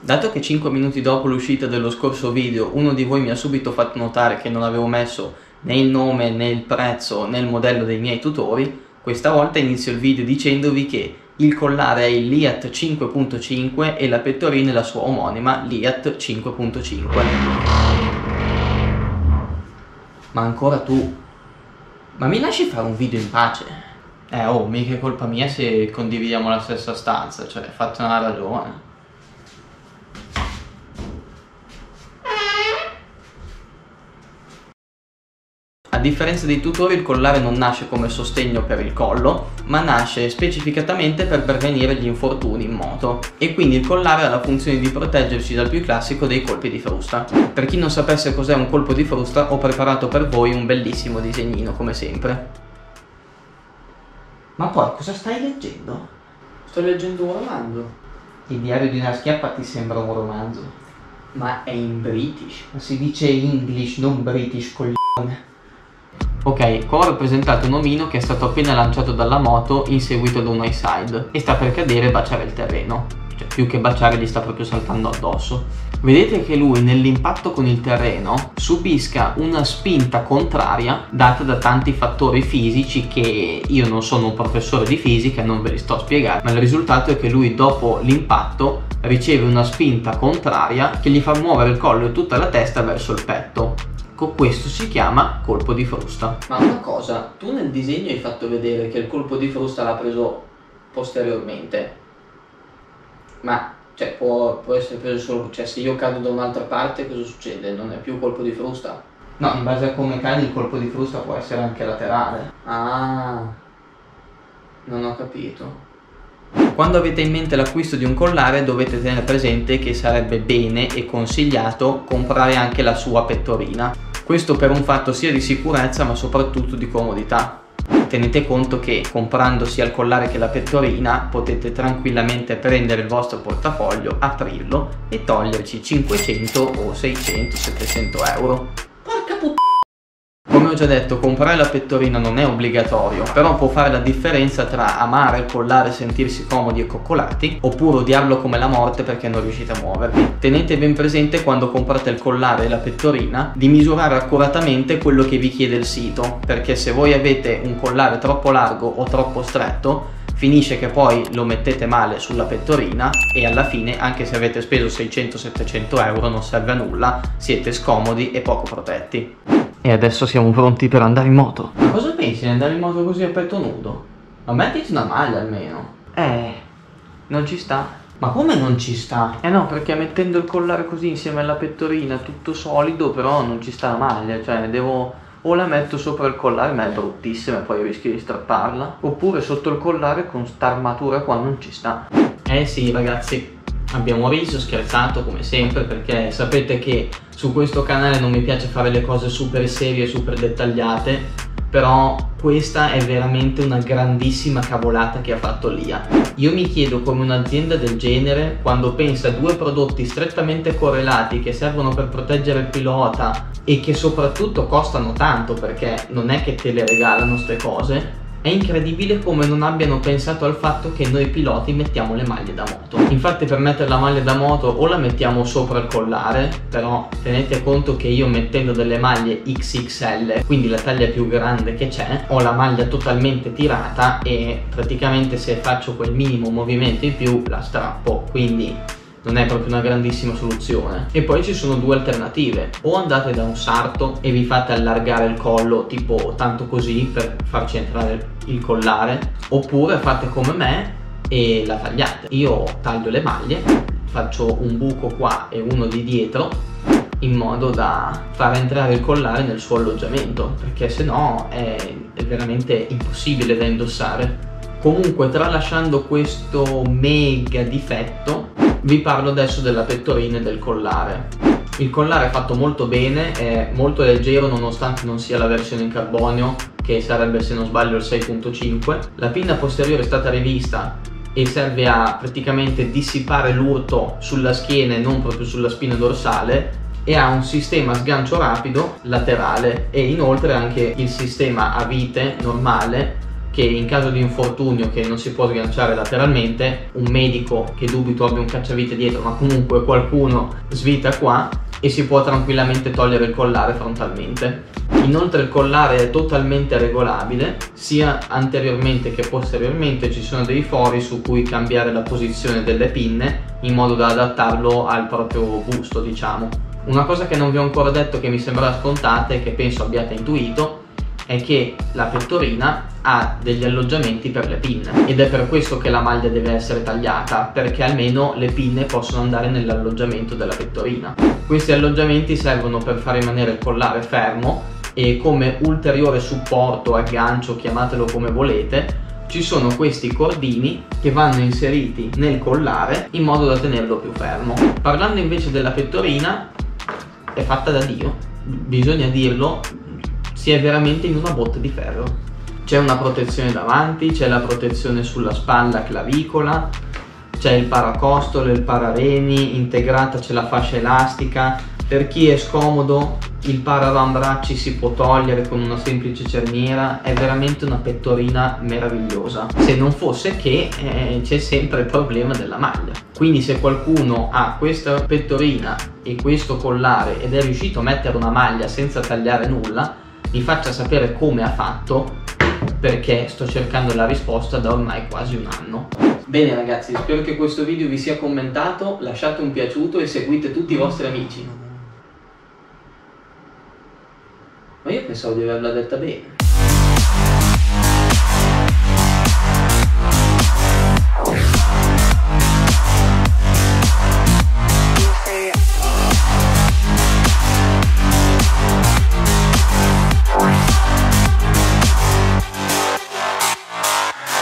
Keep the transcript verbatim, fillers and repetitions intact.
Dato che cinque minuti dopo l'uscita dello scorso video uno di voi mi ha subito fatto notare che non avevo messo né il nome, né il prezzo, né il modello dei miei tutori, questa volta inizio il video dicendovi che il collare è il Liat cinque punto cinque e la pettorina è la sua omonima Liat cinque punto cinque. Ma ancora tu? Ma mi lasci fare un video in pace? Eh oh, mica è colpa mia se condividiamo la stessa stanza, cioè fate una ragione. A differenza dei tutori, il collare non nasce come sostegno per il collo, ma nasce specificatamente per prevenire gli infortuni in moto, e quindi il collare ha la funzione di proteggerci dal più classico dei colpi di frusta. Per chi non sapesse cos'è un colpo di frusta, ho preparato per voi un bellissimo disegnino, come sempre. Ma poi cosa stai leggendo? Sto leggendo un romanzo. Il diario di una schiappa ti sembra un romanzo? Ma è in British. Ma si dice English, non British, coglione. Ok, qua ho rappresentato un omino che è stato appena lanciato dalla moto in seguito ad un high side e sta per cadere e baciare il terreno, cioè più che baciare gli sta proprio saltando addosso. Vedete che lui nell'impatto con il terreno subisca una spinta contraria data da tanti fattori fisici che io non sono un professore di fisica e non ve li sto a spiegare, ma il risultato è che lui dopo l'impatto riceve una spinta contraria che gli fa muovere il collo e tutta la testa verso il petto. Questo si chiama colpo di frusta. Ma una cosa, tu nel disegno hai fatto vedere che il colpo di frusta l'ha preso posteriormente, ma cioè può, può essere preso solo, cioè se io cado da un'altra parte cosa succede? Non è più colpo di frusta? No, in base a come cadi il colpo di frusta può essere anche laterale. Ah, non ho capito. Quando avete in mente l'acquisto di un collare dovete tenere presente che sarebbe bene e consigliato comprare anche la sua pettorina. Questo per un fatto sia di sicurezza ma soprattutto di comodità. Tenete conto che comprando sia il collare che la pettorina potete tranquillamente prendere il vostro portafoglio, aprirlo e toglierci cinquecento o seicento settecento euro. Porca puttana! Come ho già detto, comprare la pettorina non è obbligatorio, però può fare la differenza tra amare il collare e sentirsi comodi e coccolati, oppure odiarlo come la morte perché non riuscite a muovervi. Tenete ben presente quando comprate il collare e la pettorina di misurare accuratamente quello che vi chiede il sito, perché se voi avete un collare troppo largo o troppo stretto, finisce che poi lo mettete male sulla pettorina e alla fine, anche se avete speso seicento settecento euro, non serve a nulla, siete scomodi e poco protetti. E adesso siamo pronti per andare in moto. Ma cosa pensi di andare in moto così a petto nudo? Ma mettiti una maglia almeno. Eh, non ci sta. Ma come non ci sta? Eh no, perché mettendo il collare così insieme alla pettorina, tutto solido, però non ci sta la maglia. Cioè, devo... o la metto sopra il collare, ma è bruttissima e poi rischio di strapparla. Oppure sotto il collare con sta armatura qua non ci sta. Eh sì, ragazzi. Abbiamo riso, scherzato come sempre, perché sapete che su questo canale non mi piace fare le cose super serie, super dettagliate, però questa è veramente una grandissima cavolata che ha fatto Lia. Io mi chiedo come un'azienda del genere, quando pensa a due prodotti strettamente correlati che servono per proteggere il pilota e che soprattutto costano tanto, perché non è che te le regalano ste cose, è incredibile come non abbiano pensato al fatto che noi piloti mettiamo le maglie da moto. Infatti per mettere la maglia da moto o la mettiamo sopra il collare, però tenete conto che io mettendo delle maglie X X L, quindi la taglia più grande che c'è, ho la maglia totalmente tirata e praticamente se faccio quel minimo movimento in più la strappo, quindi non è proprio una grandissima soluzione. E poi ci sono due alternative: o andate da un sarto e vi fate allargare il collo tipo tanto così per farci entrare il collare, oppure fate come me e la tagliate. Io taglio le maglie, faccio un buco qua e uno di dietro in modo da far entrare il collare nel suo alloggiamento, perché sennò è, è veramente impossibile da indossare. Comunque, tralasciando questo mega difetto, vi parlo adesso della pettorina e del collare. Il collare è fatto molto bene, è molto leggero nonostante non sia la versione in carbonio, che sarebbe se non sbaglio il sei punto cinque. La pinna posteriore è stata rivista e serve a praticamente dissipare l'urto sulla schiena e non proprio sulla spina dorsale, e ha un sistema sgancio rapido laterale e inoltre anche il sistema a vite normale che in caso di infortunio che non si può sganciare lateralmente, un medico che dubito abbia un cacciavite dietro, ma comunque qualcuno svita qua e si può tranquillamente togliere il collare frontalmente. Inoltre il collare è totalmente regolabile, sia anteriormente che posteriormente. Ci sono dei fori su cui cambiare la posizione delle pinne in modo da adattarlo al proprio busto, diciamo. Una cosa che non vi ho ancora detto, che mi sembra scontata e che penso abbiate intuito, è che la pettorina ha degli alloggiamenti per le pinne, ed è per questo che la maglia deve essere tagliata, perché almeno le pinne possono andare nell'alloggiamento della pettorina. Questi alloggiamenti servono per far rimanere il collare fermo, e come ulteriore supporto, aggancio, chiamatelo come volete, ci sono questi cordini che vanno inseriti nel collare in modo da tenerlo più fermo. Parlando invece della pettorina, è fatta da Dio, bisogna dirlo, si è veramente in una botte di ferro. C'è una protezione davanti, c'è la protezione sulla spalla clavicola, c'è il paracostole, il parareni, integrata c'è la fascia elastica. Per chi è scomodo il paraavambracci si può togliere con una semplice cerniera, è veramente una pettorina meravigliosa, se non fosse che eh, c'è sempre il problema della maglia. Quindi se qualcuno ha questa pettorina e questo collare ed è riuscito a mettere una maglia senza tagliare nulla, mi faccia sapere come ha fatto, perché sto cercando la risposta da ormai quasi un anno. Bene ragazzi, spero che questo video vi sia commentato, lasciate un piaciuto e seguite tutti i vostri amici. Ma io pensavo di averla detta bene.